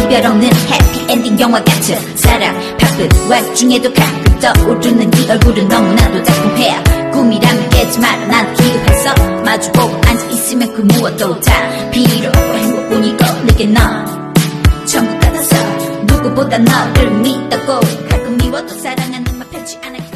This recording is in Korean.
이별 없는 해피엔딩 영화 같은 사랑 바쁜 와중에도 가끔 떠오르는 네 얼굴은 너무나도 달콤해. 꿈이라면 깨지 마라 난 기도했어. 마주보고 앉아있으면 그 무엇도 다 비로 행복뿐이고 내게 넌 전부 같아서 누구보다 너를 믿었고 가끔 미워도 사랑하는 말 펼치 않아.